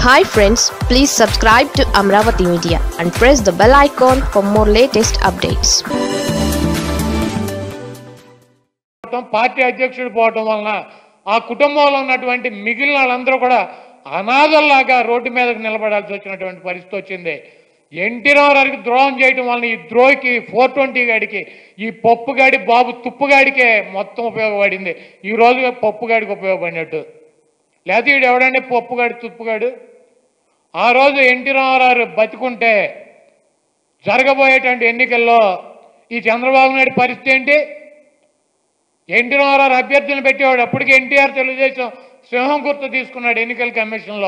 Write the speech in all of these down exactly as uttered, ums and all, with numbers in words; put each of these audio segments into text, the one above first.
Hi friends, please subscribe to Amaravathi Media and press the bell icon for more latest updates. Party అధ్యక్షుడు పోవడం వలన ఆ కుటుంబంలో ఉన్నటువంటి మిగిలిన వాళ్ళందరూ కూడా అనాథల్లాగా రోడ్డు మీదకి నిలబడాల్సి వచ్చినటువంటి పరిస్థితి వచ్చింది. ఎన్టీ రామారావుకి ద్రోహం చేయడం వలన ఈ ద్రోహికి ఫోర్ ట్వంటీ గాడికి ఈ పప్పుగాడి బాబు తుప్పుగాడికే మొత్తం ఉపయోగపడింది. ఈ రోజు పప్పుగాడికి ఉపయోగపడినట్టు. లేకపోతే వీడు ఎవడంటే పప్పుగాడు తుప్పుగాడు. ఆ రోజు ఎన్టీ రామారావు బతికుంటే జరగబోయేటువంటి ఎన్నికల్లో ఈ చంద్రబాబు నాయుడు పరిస్థితి ఏంటి? ఎన్టీ రామారావు అభ్యర్థులను పెట్టేవాడు. అప్పటికి ఎన్టీఆర్ తెలుగుదేశం సింహం గుర్తు తీసుకున్నాడు ఎన్నికల కమిషన్లో.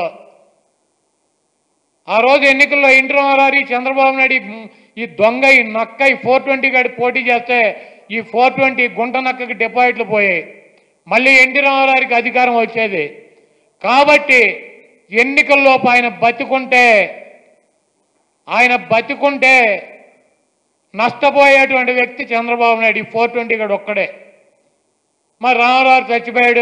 ఆ రోజు ఎన్నికల్లో ఎన్టీ రామారావు చంద్రబాబు నాయుడు ఈ దొంగ ఈ నక్క ఈ ఫోర్ ట్వంటీ గాడి పోటీ చేస్తే ఈ ఫోర్ ట్వంటీ గుంట నక్కకి డిపాజిట్లు పోయాయి. మళ్ళీ ఎన్టీ రామారావుకి అధికారం వచ్చేది. కాబట్టి ఎన్నికల్లోపు ఆయన బతికుంటే ఆయన బతికుంటే నష్టపోయేటువంటి వ్యక్తి చంద్రబాబు నాయుడు. ఈ ఫోర్ ట్వంటీ గాడు ఒక్కడే. మరి రామారావు చచ్చిపోయాడు.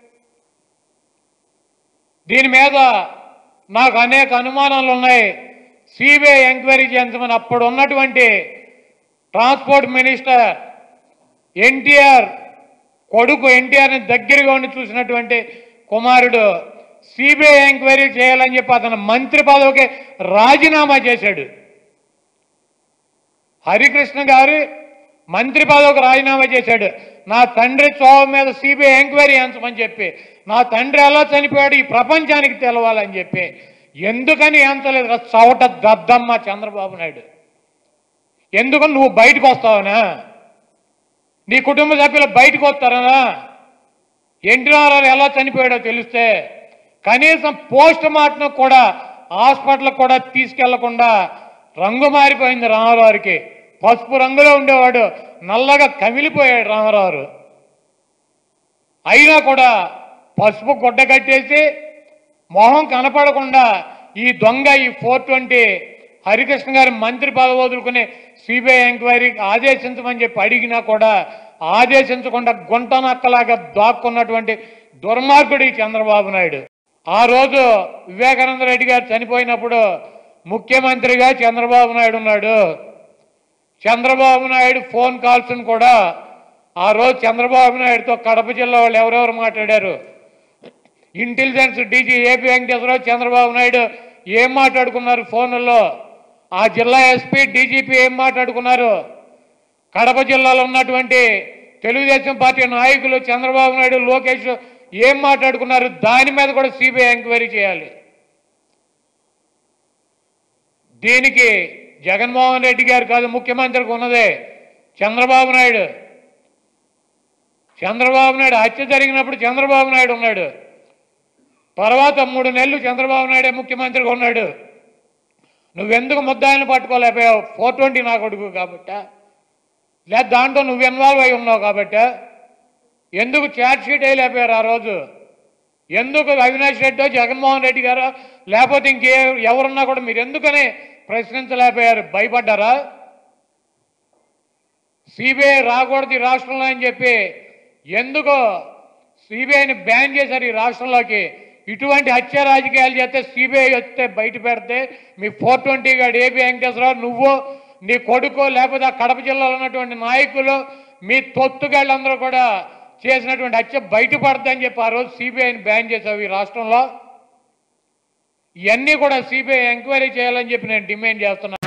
దీని మీద నాకు అనేక అనుమానాలు ఉన్నాయి. సిబిఐ ఎంక్వైరీ చేయించమని అప్పుడు ఉన్నటువంటి ట్రాన్స్పోర్ట్ మినిస్టర్ ఎన్టీఆర్ కొడుకు ఎన్టీఆర్ని దగ్గరగా ఉండి చూసినటువంటి కుమారుడు సిబిఐ ఎంక్వైరీ చేయాలని చెప్పి అతను మంత్రి పదవికి రాజీనామా చేశాడు. హరికృష్ణ గారు మంత్రి పదవికి రాజీనామా చేశాడు. నా తండ్రి చోవ మీద సిబిఐ ఎంక్వైరీ ఎంచమని చెప్పి, నా తండ్రి ఎలా చనిపోయాడు ఈ ప్రపంచానికి తెలవాలని చెప్పి. ఎందుకని ఎంచలేదు? చవట దద్దమ్మ చంద్రబాబు నాయుడు. ఎందుకు నువ్వు బయటకు వస్తావనా? నీ కుటుంబ సభ్యులు బయటకు వస్తారనా? ఎన్టీ రామారావు ఎలా చనిపోయాడో తెలిస్తే కనీసం పోస్ట్ మార్టం కూడా హాస్పిటల్కి కూడా తీసుకెళ్లకుండా రంగు మారిపోయింది రామారావుకి. పసుపు రంగులో ఉండేవాడు నల్లగా కమిలిపోయాడు రామారావు. అయినా కూడా పసుపు గుడ్డ కట్టేసి మొహం కనపడకుండా ఈ దొంగ ఈ ఫోర్ ట్వంటీ హరికృష్ణ గారి మంత్రి పదవి వదులుకుని సిబిఐ ఎంక్వైరీకి ఆదేశించమని చెప్పి అడిగినా కూడా ఆదేశించకుండా గుంట నక్కలాగా దాక్కున్నటువంటి దుర్మార్గుడు ఈ చంద్రబాబు నాయుడు. ఆ రోజు వివేకానంద రెడ్డి గారు చనిపోయినప్పుడు ముఖ్యమంత్రిగా చంద్రబాబు నాయుడు ఉన్నాడు. చంద్రబాబు నాయుడు ఫోన్ కాల్స్ను కూడా ఆ రోజు చంద్రబాబు నాయుడుతో కడప జిల్లా వాళ్ళు ఎవరెవరు మాట్లాడారు, intelligence DG AP Venkateswara Rao Chandrababu Naidu ఏం మాట్లాడుకున్నారు ఫోన్లలో, ఆ జిల్లా ఎస్పీ డీజీపీ ఏం మాట్లాడుకున్నారు, కడప జిల్లాలో ఉన్నటువంటి తెలుగుదేశం పార్టీ నాయకులు చంద్రబాబు నాయుడు లోకేష్ ఏం మాట్లాడుకున్నారు, దాని మీద కూడా సిబిఐ ఎంక్వైరీ చేయాలి. దీనికి జగన్మోహన్ రెడ్డి గారు కాదు ముఖ్యమంత్రికి ఉన్నదే చంద్రబాబు నాయుడు. చంద్రబాబు నాయుడు హత్య జరిగినప్పుడు చంద్రబాబు నాయుడు ఉన్నాడు. తర్వాత మూడు నెలలు చంద్రబాబు నాయుడే ముఖ్యమంత్రిగా ఉన్నాడు. నువ్వెందుకు ముద్దాయిని పట్టుకోలేకపోయావు? ఫోర్ ట్వంటీ నా కొడుకు కాబట్టా, లేదా దాంట్లో నువ్వు ఇన్వాల్వ్ అయి ఉన్నావు కాబట్టా? ఎందుకు ఛార్జ్ షీట్ వేయలేకపోయారు ఆ రోజు? ఎందుకు అవినాష్ రెడ్డి జగన్మోహన్ రెడ్డి గారు లేకపోతే ఇంకే ఎవరున్నా కూడా మీరు ఎందుకని ప్రశ్నించలేకపోయారు? భయపడ్డారా? సిబిఐ రాకూడదు ఈ రాష్ట్రంలో అని చెప్పి ఎందుకు సిబిఐని బ్యాన్ చేశారు ఈ రాష్ట్రంలోకి? ఇటువంటి హత్య రాజకీయాలు చేస్తే సిబిఐ వస్తే బయట పెడితే మీ ఫోర్ ట్వంటీ గాడు ఏపీ వెంకటేశ్వరరావు నువ్వు నీ కొడుకు లేకపోతే ఆ కడప జిల్లాలో ఉన్నటువంటి నాయకులు మీ తొత్తుగాళ్ళందరూ కూడా చేసినటువంటి హత్య బయటపడదని చెప్పి ఆ రోజు సిబిఐని బ్యాన్ చేశావు ఈ రాష్ట్రంలో. ఇవన్నీ కూడా సిబిఐ ఎంక్వైరీ చేయాలని చెప్పి నేను డిమాండ్ చేస్తున్నాను.